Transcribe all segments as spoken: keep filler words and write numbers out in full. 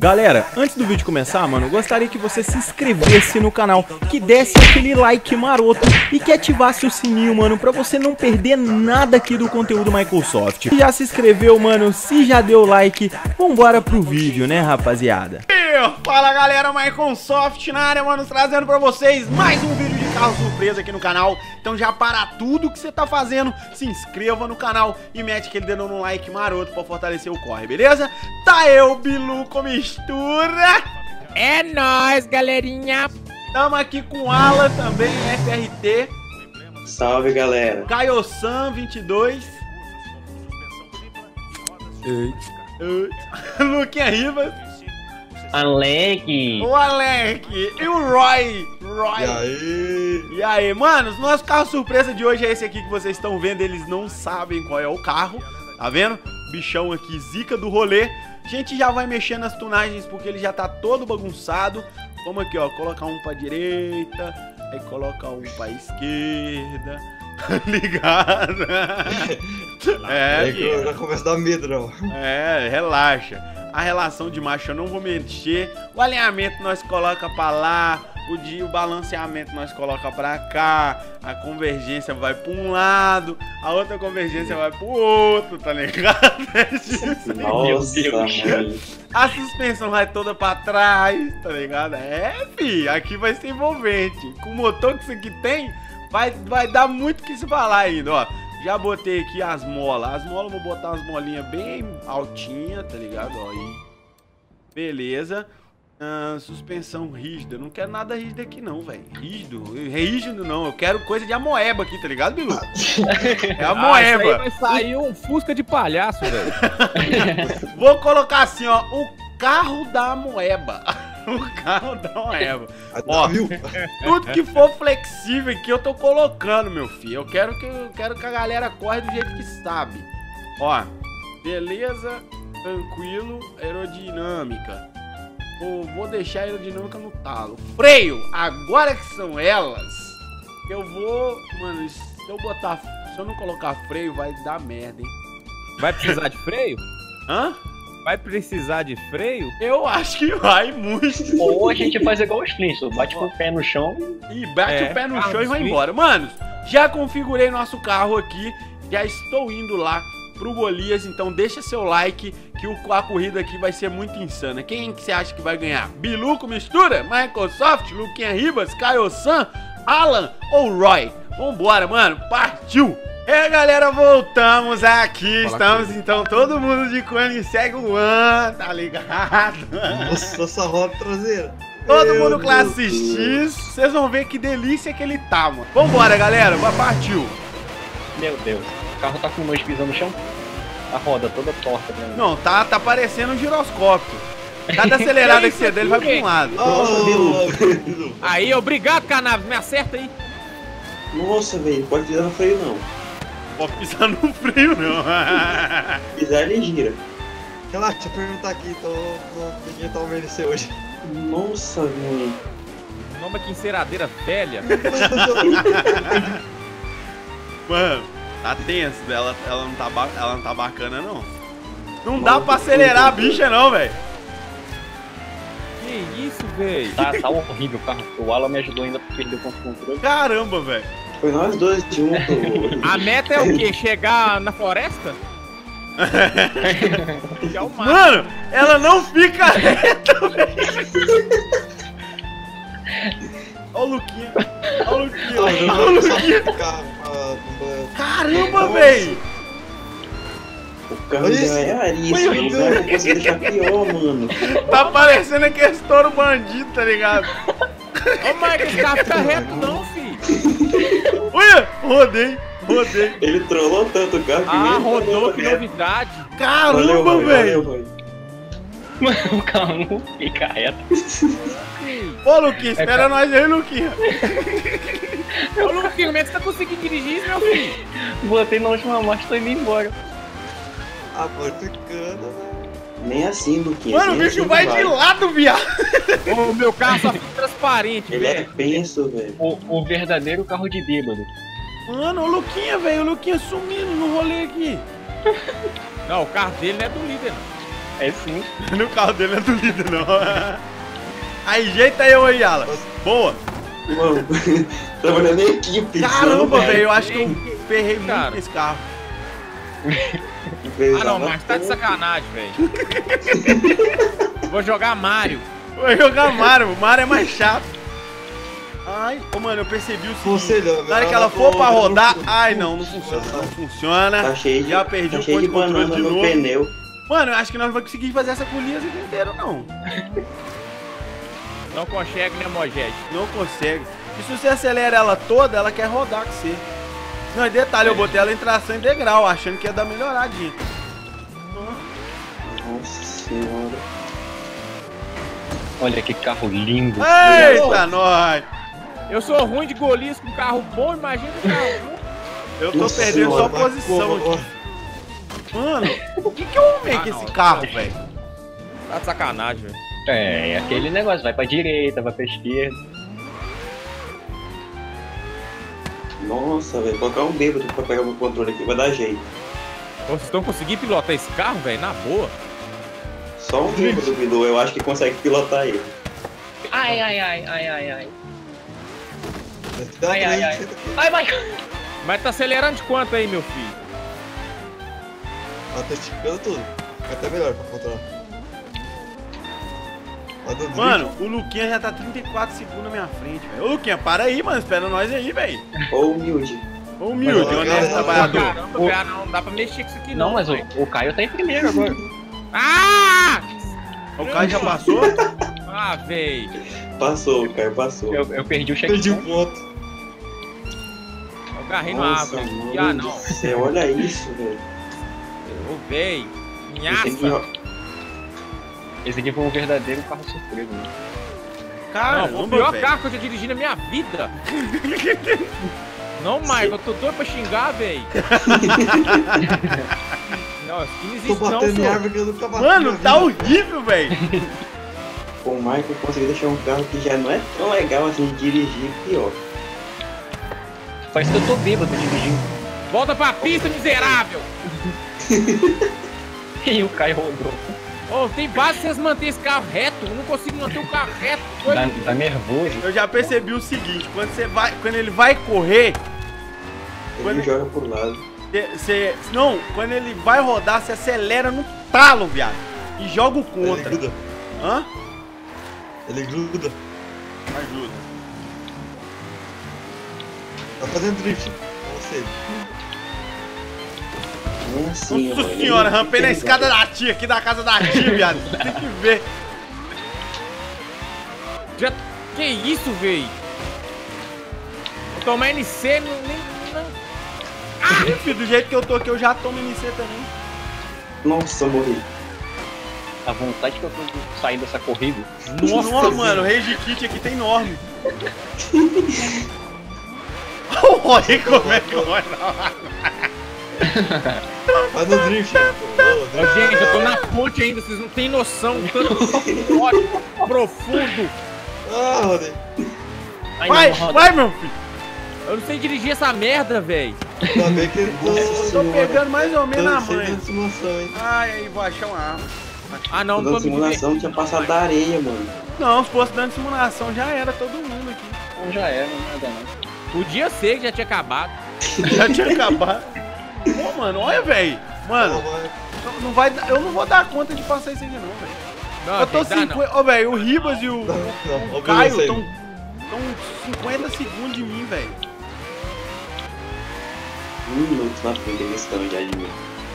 Galera, antes do vídeo começar, mano, eu gostaria que você se inscrevesse no canal, que desse aquele like maroto e que ativasse o sininho, mano, pra você não perder nada aqui do conteúdo Microsoft. Se já se inscreveu, mano, se já deu like, vambora pro vídeo, né, rapaziada? Fala galera, Microsoft na área, mano, trazendo pra vocês mais um vídeo de carro surpresa aqui no canal. Então já para tudo que você tá fazendo, se inscreva no canal e mete aquele dedo no like maroto pra fortalecer o corre, beleza? Tá eu, Bilu com mistura. É nóis, galerinha. Tamo aqui com Alan também, F R T. Salve, galera. Caio-san vinte e dois. Ei. Ei. Luquinha Rivas. Alec. O Alec. E o Roy. Roy. E aí? E aí, mano, nosso carro surpresa de hoje é esse aqui que vocês estão vendo. Eles não sabem qual é o carro. Tá vendo? Bichão aqui, zica do rolê. A gente já vai mexer nas tunagens porque ele já tá todo bagunçado. Vamos aqui, ó, colocar um pra direita, aí colocar um pra esquerda. Ligado? É, é que eu já começo a dar medo, não. É, relaxa. A relação de marcha eu não vou mexer. O alinhamento nós coloca pra lá. O, dia, o balanceamento nós coloca pra cá. A convergência vai pra um lado. A outra convergência vai pro outro, tá ligado? Nossa, mano. A suspensão vai toda pra trás, tá ligado? É, fi, aqui vai ser envolvente. Com o motor que isso aqui tem, vai, vai dar muito que se falar ainda, ó. Já botei aqui as molas. As molas eu vou botar umas molinhas bem altinhas, tá ligado? Ó, aí. Beleza. Uh, suspensão rígida. Não quero nada rígido aqui não, velho. Rígido. Rígido não. Eu quero coisa de amoeba aqui, tá ligado, Bilu? É amoeba. Ah, vai sair um Fusca de palhaço, velho. Vou colocar assim, ó. O carro da amoeba. O carro da moeba. Ó, tudo que for flexível aqui eu tô colocando, meu filho. Eu quero que, eu quero que a galera corre do jeito que sabe. Ó, beleza, tranquilo, aerodinâmica. Vou, vou deixar a aerodinâmica no talo. Freio, agora que são elas, eu vou... Mano, se eu botar... Se eu não colocar freio, vai dar merda, hein? Vai precisar de freio? Hã? Vai precisar de freio? Eu acho que vai muito. Ou a gente faz igual os Flintstones, bate com o pé no chão e bate é, o pé no carro chão e vai Flintstone. embora. Mano, já configurei nosso carro aqui, já estou indo lá pro Golias, então deixa seu like que o, a corrida aqui vai ser muito insana. Quem que você acha que vai ganhar? Bilu com mistura? Microsoft? Luquinha Ribas? Caio-san? Alan ou Roy? Vambora, mano. Partiu! É, galera, voltamos aqui. Fala, estamos coisa. Então todo mundo de Cone segue o One, tá ligado? Nossa, essa roda traseira. Todo Meu mundo classe Deus X. Vocês vão ver que delícia que ele tá, mano. Vambora, galera. Partiu. Meu Deus. O carro tá com nós pisando no chão? A roda toda torta, né? Não, tá, tá parecendo um giroscópio. Cada acelerada que você der, ele vai pra um lado. Nossa, Bilu. Aí, obrigado, Canaves. Me acerta aí. Nossa, velho. Pode pisar no freio, não. Pode pisar no freio, não. Pisar, ele gira. Relaxa, deixa eu perguntar aqui. Tô, tô, ninguém tá vendo você hoje. Nossa, velho. O nome aqui, enceradeira velha. Mano, tá tenso. Ela, ela, não tá, ela não tá bacana, não. Não dá pra acelerar a bicha, não, velho. Que isso, velho? Tá, tá horrível o carro. O Alan me ajudou ainda porque ele deu controle. Caramba, velho. Foi nós dois juntos. A meta é o quê? Chegar na floresta? É o máximo. Mano, ela não fica reta, velho. Ó o Luquinha. Ó o Luquinha. Ó o Luquinha. Caramba, velho. O carro é arisco, não vai conseguir deixar pior, mano. Tá parecendo aquele estouro bandido, tá ligado? Ô, mas esse carro fica reto não, filho. Olha, rodei, rodei. Ele trollou tanto o carro que Ah, mesmo rodou, que reto. novidade. Caramba, velho. Mano, o carro não fica reto. Ô, Luquinha, espera é, nós aí, Luquinha. Ô, Luquinha, como é que você tá conseguindo dirigir isso, meu filho? Botei na última marcha e tô indo embora. Ah, pô, ficando. Nem assim, Luquinha. Mano, o bicho assim vai, vai de lado, viado. O meu carro só fica transparente, Ele velho. é penso, velho. O, o verdadeiro carro de bêbado. Mano, o Luquinha, velho. O Luquinha sumindo no rolê aqui. Não, o carro dele não é do líder, não. É sim. No carro dele não é do líder, não. Aí, jeita eu aí, Alan. Boa. Mano, trabalhando em equipe. Caramba, velho, eu acho que eu ferrei muito Cara. com esse carro. Ah, não, mas tá de sacanagem, velho. Vou jogar Mario. Vou jogar Mario, o Mario é mais chato. Ai, ô, mano, eu percebi o seguinte. Conselho, Na hora que ela for pra rodar. Ai, não, não funciona. Não funciona. Tá cheio de, Já perdi tá o cheio ponto de de controle banana de no novo. pneu. Mano, eu acho que nós não vamos conseguir fazer essa colina inteira, não. Não consegue, né, Moged? Não consegue. E se você acelera ela toda, ela quer rodar com você. Não, e detalhe, eu botei ela em tração integral, achando que ia dar melhoradinha. Nossa senhora. Olha que carro lindo. Eita, nós! Eu sou ruim de golias com carro bom, imagina com carro ruim. Eu tô Nossa perdendo senhora, só mas posição porra, aqui. Mano, o que que eu arrumei Ah, com não, esse carro, não. velho? Tá de sacanagem, velho. É, é aquele negócio, vai pra direita, vai pra esquerda. Nossa, velho, colocar um bêbado pra pegar o controle aqui vai dar jeito. Vocês estão conseguindo pilotar esse carro, velho? Na boa. Só um bêbado, Bidu, eu acho que consegue pilotar ele. Ai, ai, ai, ai, ai, ai. Tá Ai, ai, ai. Ai, vai. Mas tá acelerando de quanto aí, meu filho? Ela tá esticando tudo. Fica até melhor pra controlar. Tá dando Mano, o Luquinha já tá trinta e quatro segundos na minha frente, velho. Ô, Luquinha, para aí, mano. Espera nós aí, velho. drift. Ô, humilde. Ô, humilde, Mas, honesto, cara, trabalhador. Caramba, O- cara, não dá pra mexer com isso aqui, não. Não, mas o, velho. o Caio tá em primeiro agora. Ah! O cara já passou? Ah, véi. Passou, cara, passou. Eu, eu perdi o Perdi checkpoint. um ponto. Eu garrei no Nossa, água. mano Ah, do não. céu, olha isso, velho. Ô, véi. Esse aqui, Nhaça. ó. Esse aqui foi um verdadeiro carro surpresa, né? Não, Caramba, o pior velho. carro que eu já dirigi na minha vida. Não, Michael, eu tô doido pra xingar, véi. Não, isso aqui não Tô existe não, batendo em senhor. árvore que eu nunca bati. Mano, na tá vida. horrível, velho. O Michael conseguiu deixar um carro que já não é tão legal assim de dirigir, pior. Parece que eu tô bêbado dirigindo. Volta pra pista, miserável. E o Caio rodou. Ô, tem base pra vocês manterem esse carro reto. Eu não consigo manter o carro reto. Tá, tá nervoso. Eu já percebi o seguinte, quando você vai, quando ele vai correr, Ele Quando- joga pro lado. você, você- não, quando ele vai rodar, você acelera no talo, viado, e joga o Ele contra. gruda. Hã? Ele gruda. Ajuda. Tá fazendo drift. Não sei. É assim, Nossa mano, senhora, ele- rampei na escada da tia, aqui da casa da tia, viado. Tem que ver. Já... Que isso, véi? Eu tomar N C, não, nem... Não... Ah, filho, do jeito que eu tô aqui, eu já tomo N C também. Nossa, morri. A vontade que eu tô de sair dessa corrida. Nossa, mano, o Rage Kit aqui tem enorme. Olha como é que vai. Vai no drift. Ô, Ô, gente, eu tô na ponte ainda, vocês não têm noção. Tanto ódio profundo. Ah, Rodney. Ai, Vai, não, roda. vai, meu filho. Eu não sei dirigir essa merda, véi. Ainda bem que ele Eu tô pegando mais ou menos na Tô manha. sem simulação, hein. Ai, aí, vou achar uma arma. Ah, não, Tô não dando tô me simulação, divertindo. tinha passado da areia, mano. Não, se fosse dando simulação, já era todo mundo aqui. Então já era, não nada não. Podia ser que já tinha acabado. Já tinha acabado. Pô, mano, olha, velho. Mano, Não, vai. não- não vai, dar- eu não vou dar conta de passar isso aqui, não, velho. Não, Eu tô tem que dar, não. cinquenta. Ô, velho, o Ribas e o, Não, o não, Caio eu estão sei. cinquenta segundos de mim, velho. Um minuto na frente eles estão já de mim.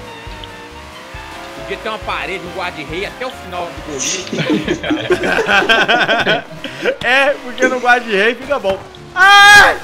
Podia ter uma parede, um guarda-rei até o final do gol. É, porque no guarda-rei fica bom. Ai!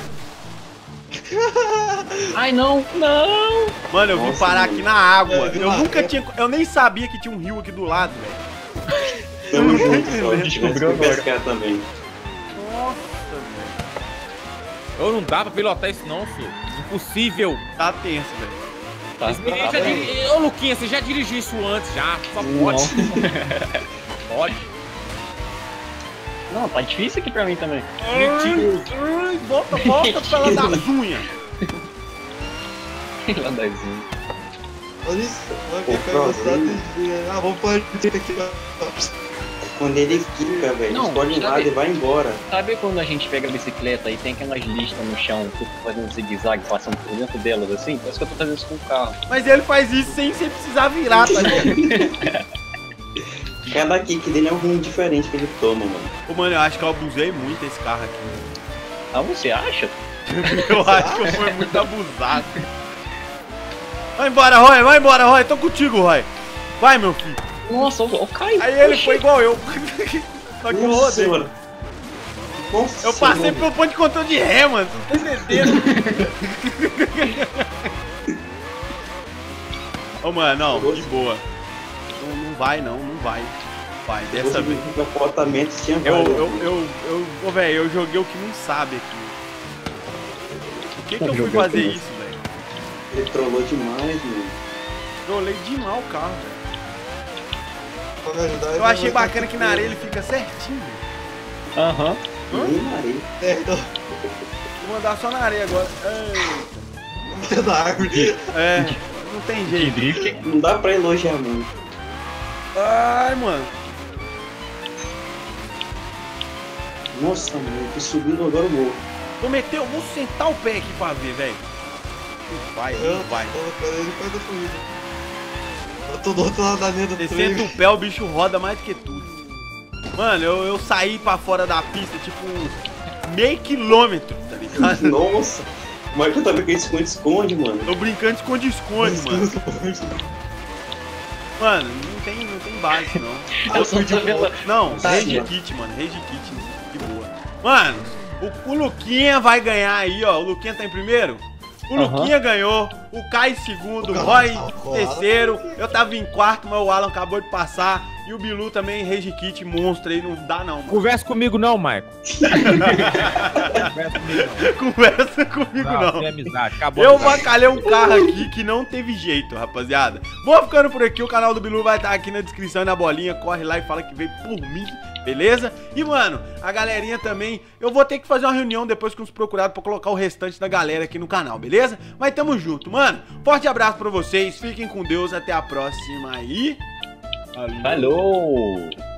Ai, não, não! Mano, eu vim Nossa, parar mano. aqui na água. É, Eu lá, nunca é. tinha. Eu nem sabia que tinha um rio aqui do lado, velho. Tamo junto, só. Descobriu Tivesse que agora. pescar também. Nossa, velho. Eu não dá pra pilotar isso não, filho. Impossível. Tá tenso, velho. Tá, Esse menino tá já bem. diri... Ô, Luquinha, você já dirigiu isso antes, já. Só Não. pode. Pode. Não, tá difícil aqui pra mim também. Mentiroso. Ai, volta, volta pra lá das unhas. Lá das unhas. Olha isso, olha que cara gostado de... Ah, vamos partir aqui, ó. Quando ele quica, velho, Não, escolhe um sabe- lado e vai embora. Sabe quando a gente pega a bicicleta e tem aquelas listas no chão, tu fazendo zigue-zague, passando por dentro delas assim? Parece que eu tô fazendo isso com o carro. Mas ele faz isso sem você precisar virar, tá ligado? Cada kick dele é um rumo diferente que ele toma, mano. Ô, mano, eu acho que eu abusei muito desse carro aqui. Ah, você acha? Eu acho que eu fui muito abusado. Vai embora, Roy, vai embora, Roy. Tô contigo, Roy. Vai, meu filho. Nossa, o Caio. Aí ele foi igual eu. Só que eu Nossa rodei. senhora. Nossa Eu passei senhora. pelo ponto de controle de ré, mano. Você tá entendendo? Ô, mano, não, de boa. Não, não vai, não, não vai. Vai, dessa vez. O comportamento tinha Eu, vários, eu, né? eu, eu, ô, velho, eu joguei o que não sabe aqui. Por que que eu fui Jogou fazer tudo. isso, velho? Ele trollou demais, mano. Trolei demais o carro, velho. Pra me ajudar, Eu achei bacana que na areia ele fica certinho. Aham. Nem na areia. É, então, Vou andar só na areia agora. Eita. da árvore. É, não tem jeito. drift. Não dá pra elogiar muito. Ai, mano. Nossa, mano, eu tô subindo agora o morro. Vou meter, eu vou sentar o pé aqui pra ver, velho. Não vai, Eu não vai. tô colocando ele perto da família. Eu tô do outro lado da linha do Você trem. senta o pé, o bicho roda mais do que tudo. Mano, eu, eu saí pra fora da pista, tipo, meio quilômetro, tá ligado? Nossa. O Michael tá vendo que esconde-esconde, mano. Tô brincando de esconde-esconde, mano. Mano, não tem, não tem base, não. Eu só tô vendo. Não, Tá, Rage mano. Kit, mano. Rage Kit, de boa. Mano, o, o Luquinha vai ganhar aí, ó. O Luquinha tá em primeiro? O Aham. Luquinha ganhou, o Kai em segundo, o O Roy Alan- em o Alan- terceiro, eu tava em quarto, mas o Alan acabou de passar. E o Bilu também, Rage Kit, monstro aí, não dá não, mano. Conversa comigo não, Michael. Conversa comigo não. Conversa comigo Não, não. tem amizade. Acabou. Eu a amizade. bacalhei um carro aqui que não teve jeito, rapaziada. Vou ficando por aqui, o canal do Bilu vai estar aqui na descrição e na bolinha. Corre lá e fala que veio por mim, beleza? E, mano, a galerinha também, eu vou ter que fazer uma reunião depois com os procurados pra colocar o restante da galera aqui no canal, beleza? Mas tamo junto, mano. Forte abraço pra vocês, fiquem com Deus, até a próxima e... Falou!